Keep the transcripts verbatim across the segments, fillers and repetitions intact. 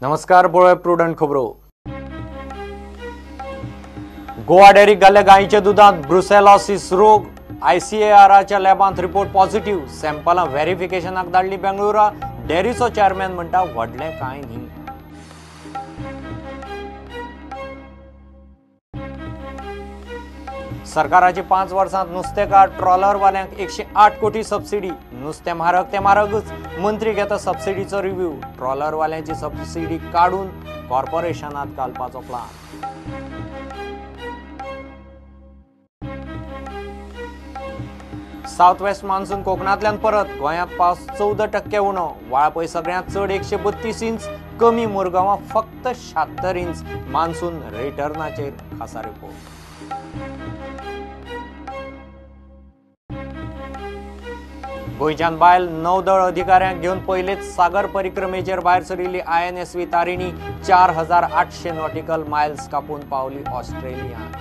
नमस्कार पळय प्रुडंट खबरो। गोवा डेअरीक घाल्ल्या गायीच्या दुधांत ब्रुसेलोसिस रोग आयसीएआरच्या लॅबांत रिपोर्ट पॉझिटिव्ह। सॅम्पलां व्हेरिफिकेशनाक धाडली बेंगळुरा। डेअरीचो चेअरमॅन म्हणटा व्हडलें कांय न्ही। सरकाराची पांच वर्सांत नुस्तेकार ट्रॉलरवाल्यांक एकशे आठ कोटी सबसिडी। नुस्तें म्हारग ते म्हारगच, मंत्री घेता सबसिडीचो रिव्ह्यू। ट्रॉलरवाल्यांची सबसिडी काडून कॉर्पोरेशनांत घालपाचो प्लान। साउथ वेस्ट मान्सून कोकणांतल्यान परत। गोंयांत पावस चौदा टक्के उणो। वाळपय सगळ्यांत चड एकशे बत्तीस इंच, कमी मुरगांवां फक्त शात्तर इंच। मान्सून रिटर्नाचेर खासा रिपोर्ट। गोंयच्यान बायल नौदळ अधिकाऱ्यांक घेवन पयलेच सागर परिक्रमेचेर भायर सरिल्ली आयएनएसवी तारिणी। चार हजार आठशे नॉटिकल मायल्स कापून पावली ऑस्ट्रेलियांत।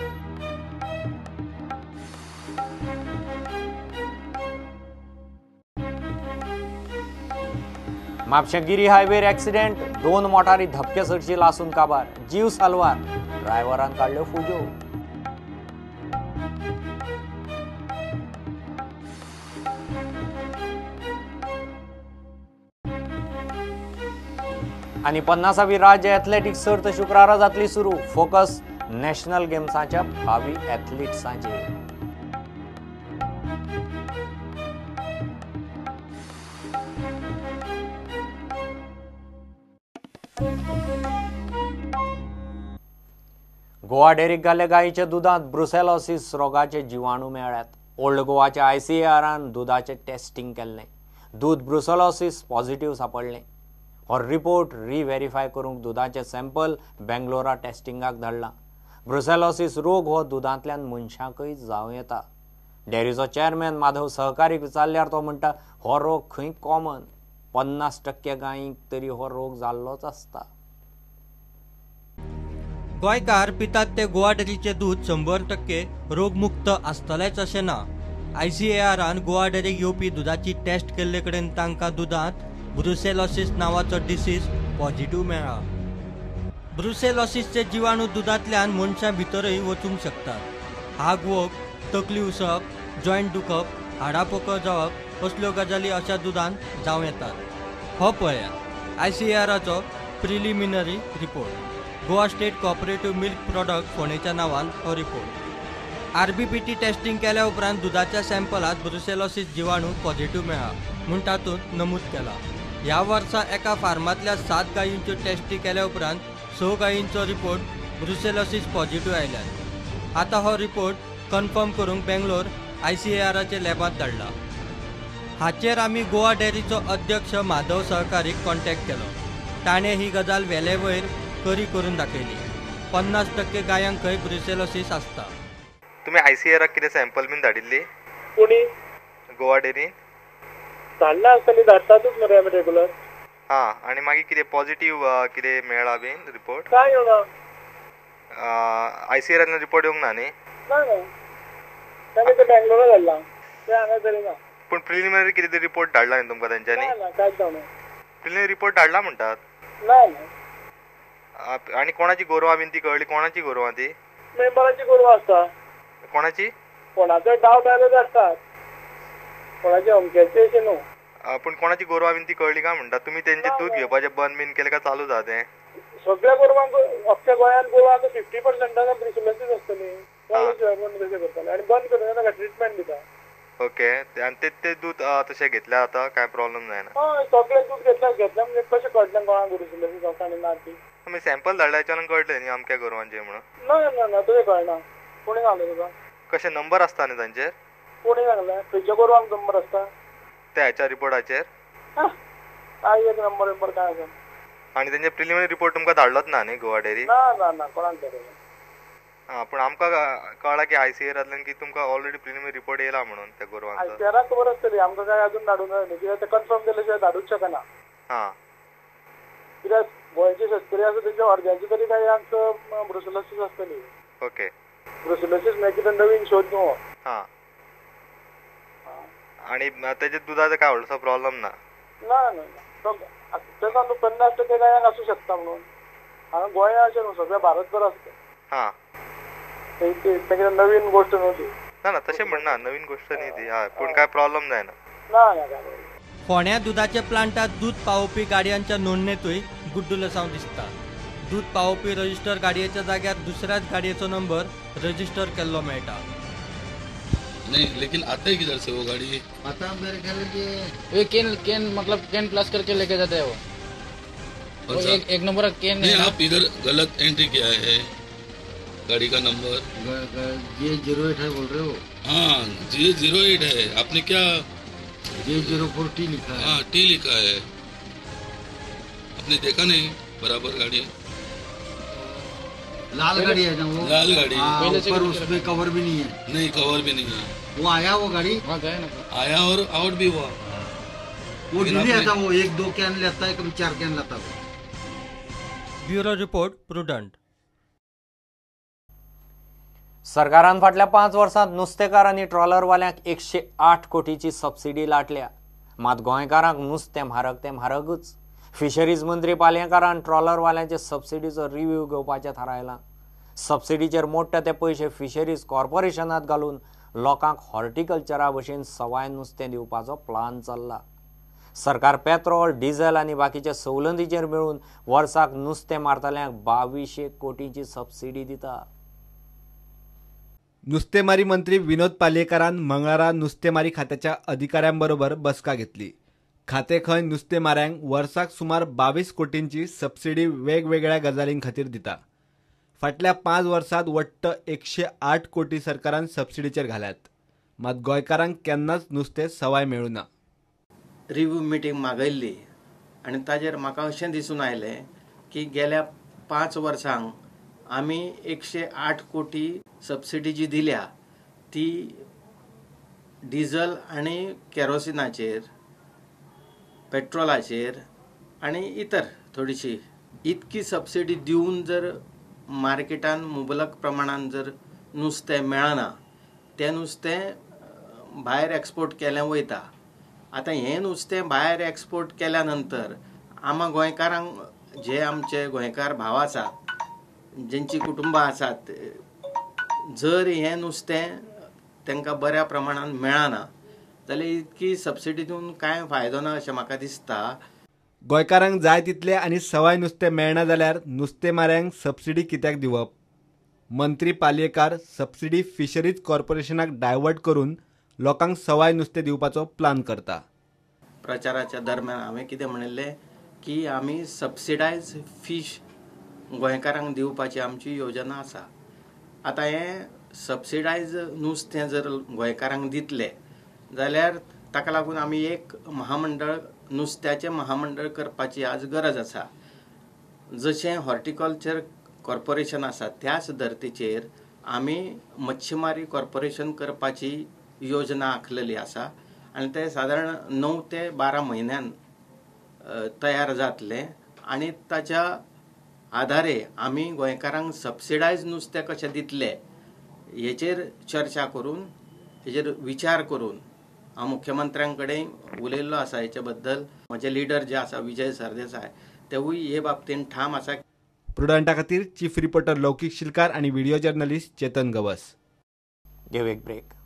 म्हापशें गिरी हायवेर एक्सिडेंट। दोन मोटारी धपके सरशी लासून काबार। जीव साल्वार, ड्रायव्हरान काडल्यो फुज्यो। आणि पन्नासावी राज्य एथलेटिक्स सर्त शुक्रारा जातली सुरू। फोकस नॅशनल गेम्साच्या भावी एथलीट्सांचेर। गोवा डेअरीक घाल्ल्या गायीच्या दुधांत ब्रुसेलोसिस रोगाचे जिवाणू मेळ्ळ्यात। ओल्ड गोवाच्या आयसीएआरान दुधाचे टेस्टिंग केल्लें। दूध ब्रुसेलोसिस पॉझिटिव्ह सांपडलें। हो रिपोर्ट रिव्हेरीफाय करूंक दुधाचे सॅम्पल बेंगलोरा टेस्टिंगाक धाडला। ब्रुसेलोसिस रोग हो दुधांतल्यान मनशांकय जावं येता। डेअरीचो चेअरमॅन माधव सहकारीक विचारल्यार तो म्हणटा हो रोग खंय कॉमन। पन्नास टक्के गायींक तरी हो रोग जाल्लोच आसता। गोंयकार पितात ते गोवा डेअरीचे दूध शंबर टक्के रोगमुक्त आसतलेच अशें ना। आयसीएआरान गोवा डेअरीक येवपी दुधाची टेस्ट केल्ले कडेन तांकां दुधांत ब्रुसेलोसिस नावाचो डिसीज पॉझिटिव्ह मेळ्ळा। ब्रुसेलोसिसचे जिवाणू दुधांतल्यान मनशां भितरय वचूंक शकतात। हाग वोग, तकली उसप, जॉयंट दुखप, हाडां पोकर जावप असल्यो गजाली अशा दुधांत जावं येतात। हो पळयात आयसीएआराचो preliminary report. Goa state cooperative milk product फोंडेच्या नांवान हो रिपोर्ट। आरबीपीटी टेस्टिंग केल्या उपरांत दुधाच्या सॅम्पलांत ब्रुसेलोसिस जिवाणू पॉझिटिव्ह मेळ्ळा म्हूण तातूंत नमूद केला। ह्या वर्सा एका फार्मांतल्या सात गायींच्यो टेस्टी केल्या उपरांत स गायींचो रिपोर्ट ब्रुसेलोसिस पॉझिटिव्ह आयल्यात। आतां हो रिपोर्ट कन्फर्म करूंक बेंगलोर आयसीएआराचे लॅबांत धाडला। हाचेर आमी गोवा डेअरीचो अध्यक्ष माधव सहकारीक कॉन्टॅक्ट केलो। ताणें ही गजाल वेले वयर खरी करून दाखयली। पन्नास टक्के गायांकय ब्रुसेलोसिस आसता। तुम्ही आयसीएआराक कितें सॅम्पल बीन धाडिल्ली? कोणी गोवा डेअरीन धाडला आसतली, धाडटातूच मरे आमी रेगुलर। हां, आनी मागीर कितें पॉझिटिव्ह कितें मेळ्ळा बीन रिपोर्ट? काय येवना। आयसीएआरान रिपोर्ट येवंक ना न्ही? ना ना, ताणें ते बेंगलोरा धाडला, ते हांगा तरी ना। पूण प्रिलिमिनरी कितें तरी रिपोर्ट धाडला न्ही तुमकां तेंच्यांनी? ना ना, कांयच जावना। प्रिलिमिनरी रिपोर्ट धाडला म्हणटात? ना ना। आनी कोणाची गोरवां बीन ती कळ्ळी? कोणाची गोरवां ती? मेंबराची गोरवां आसता। कोणाची? कोणाचो डावट आयलो धाडटात, कोणाचे अमक्याचे अशें न्हू। पूण कोणाची गोरवां बीन ती कळ्ळी काय म्हणटात? तुमी तेंचे दूध घेवपाचें बंद बीन केलें काय चालू जाता तें? सगळ्या गोरवांक अख्ख्या गोंयांत गोरवांक फिफ्टी पर्संटान ब्रुसेलोसिस आसतली। तशें करताले आनी बंद करून ताका ट्रिटमेंट दिता। ओके, आनी ते ते दूध तशें घेतल्या आतां काय प्रॉब्लेम जायना? हय, सगळें दूध घेतल्या घेतल्या म्हणजे कशें कळटलें कोणाक ब्रुसेलोसिस आसा आनी ना ती? आमी सॅम्पल धाडल्याच्यान कळटलें न्ही अमक्या गोरवांचें म्हणून? ना ना ना, तुवें कळना। कोणी सांगलें तुका? कशें नंबर आसता न्ही तांचेर? कोणी सांगलें? खंयच्या गोरवांक नंबर आसता? त्या हेच्या रिपोर्टाचेर काय एक नंबर नंबर काय आसा? आनी तेंचे प्रिलिमिनरी रिपोर्ट तुमकां धाडलोच ना न्ही गोवा डेअरी? ना ना ना, कोणाक धाडलो। हां, पूण आमकां कळ्ळां की आयसीएआरांतल्यान की तुमकां ऑलरेडी प्रिलिमिनरी रिपोर्ट येयला म्हणून त्या गोरवांचो। आयसीएआराक खबर आसतली, आमकां काय अजून धाडूंक जाय न्ही, कित्याक ते कन्फर्म केले शिवाय धाडूंक शकना। हां, कित्याक गोंयचे शेतकरी आसा तेंच्या अर्द्यांची तरी गायांक ब्रुसेलोसिस आसतली। ओके, ब्रुसेलोसिस मागीर कितें नवीन शोध न्हू। हां, आणि त्याच्या दुधाचा काय व्हडलोसो प्रॉब्लेम ना? ना ना, तो तेका न्हू पन्नास टक्के गायक आसूं शकता म्हणून हांगा गोंया अशें न्हू सगळ्या भारतभर आसता हा तेका नवीन गोष्ट न्हू ती ना ना तशें म्हणना नवीन गोष्ट न्ही ती हय पूण काय प्रॉब्लेम जायना ना ना काय फोण्या दुधाच्या प्लांटात दूध पावोवपी गाडयांच्या नोंदणीतूय गुड्डुलसांव दिसता. दूध पावोवपी रजिस्टर गाडयेच्या जाग्यार दुसऱ्याच गाडयेचो नंबर रजिस्टर केल्लो मेळटा. नहीं लेकिन आता है किधर से वो गाड़ी? पता मेरे ख्याल से ये केन केन मतलब केन प्लस करके लेके जाते हैं वो, वो एक, एक नंबर का केन नहीं है आप इधर गलत एंट्री किया है गाड़ी का नंबर. जे जीरो एट है बोल रहे हो? हाँ जी जीरो एट है. आपने क्या जे जीरो फोर टी लिखा है. हाँ टी लिखा है. आपने देखा नहीं बराबर गाड़ी? लाल गाड़ी है ना वो? लाल गाड़ी. हाँ, ऊपर उसमें कवर भी नहीं है. नहीं कवर भी नहीं है. वो आया वो गाड़ी हाँ गए ना आया और आउट भी हुआ. वो लेकिन नहीं आपने- आता. वो एक दो कैन लेता है कभी चार कैन लाता है. Bureau report prudent. सरकारान फाटल्या पांच वर्सांत नुस्तेकार आनी ट्रॉलरवाल्यांक एकशे आठ कोटीची सबसिडी लाटल्या. मात गोंयकारांक नुस्तें म्हारग तें म्हारगूच. फिशरीज मंत्री पालयेकारान ट्रॉलरवाल्यांचे सबसिडीचो रिव्ह्यू घेवपाचें थारायलां. सबसिडीचेर मोडटा ते पयशे फिशरीज कॉर्पोरेशनांत घालून लोकांक हॉर्टिकल्चरा भशेन सवाय नुस्तें दिवपाचो प्लान चल्ला. सरकार पेट्रोल डिझेल आनी बाकीच्या सवलतीचेर मेळून वर्साक नुस्तें मारतल्यांक बावीसशे कोटीची सबसिडी दिता. नुस्तेमारी मंत्री विनोद पालयेकारान मंगळारा नुस्तेमारी खात्याच्या अधिकाऱ्यांबरोबर बसका घेतली. खातें खंय नुस्तेमाऱ्यांक वर्साक सुमार बावीस कोटींची सबसिडी वेगवेगळ्या गजालीं खातीर दिता. फाटल्या पांच वर्सांत वट्ट एकशे आठ कोटी सरकारान सबसिडीचेर घाल्यात. मात गोंयकारांक केन्नाच नुस्तें सवाय मेळूं ना. रिव्ह्यू मिटींग मागयल्ली आनी ताजेर म्हाका अशें दिसून आयलें की गेल्या पांच वर्सांक आमी एकशे आठ कोटी सबसिडी जी दिल्या ती डिझल आनी केरोसिनाचेर पेट्रोलाचेर आनी इतर थोडीशी इतकी सबसिडी दिवन जर मार्केटान मुबलक प्रमाणान जर नुस्तें मेळना तें नुस्तें भायर एक्सपोर्ट केलें वयता. आतां हें नुस्तें भायर एक्सपोर्ट केल्या नंतर आमी गोंयकारांक जे आमचे गोंयकार भाव आसात जेंची कुटुंबां आसात जर हें नुस्तें तांकां बऱ्या प्रमाणान मेळना जाल्यार इतकी सबसिडी दिवन कांय फायदो ना अशें म्हाका दिसता. गोंयकारांक जाय तितलें आनी सवाय नुस्तें मेळना जाल्यार नुस्तेमाऱ्यांक सबसिडी कित्याक दिवप? मंत्री पालयेकार सबसिडी फिशरीज कॉर्पोरेशनाक डायवर्ट करून लोकांक सवाय नुस्तें दिवपाचो प्लान करता. प्रचाराच्या दरम्यान हांवें कितें म्हणिल्लें की आमी सबसिडायज फीश गोंयकारांक दिवपाची आमची योजना आसा. आतां हें सबसिडायज नुस्तें जर गोंयकारांक दितले जाल्यार ताका लागून आमी एक महामंडळ नुस्त्याचें महामंडळ करपाची आज गरज आसा. जशें हॉर्टिकल्चर कॉर्पोरेशन आसा त्याच धर्तीचेर आमी मच्छीमारी कॉर्पोरेशन करपाची योजना आंखलेली आसा आनी ते सादारण णव ते बारा म्हयन्यान तयार जातले आनी ताच्या आधारे आमी गोंयकारांक सबसिडायज नुस्तें कशें दितले हेचेर चर्चा करून हेचेर विचार करून हांव मुख्यमंत्र्यां कडेन उलयल्लो आसा. हेचे बद्दल म्हजे लिडर जे आसा विजय सरदेसाय तेवूय हे बाबतीन ठाम आसा. प्रुडंटा खातीर चीफ रिपोर्टर लौकीक शिलकार आनी व्हिडिओ जर्नलिस्ट चेतन गवस. घेव एक ब्रेक.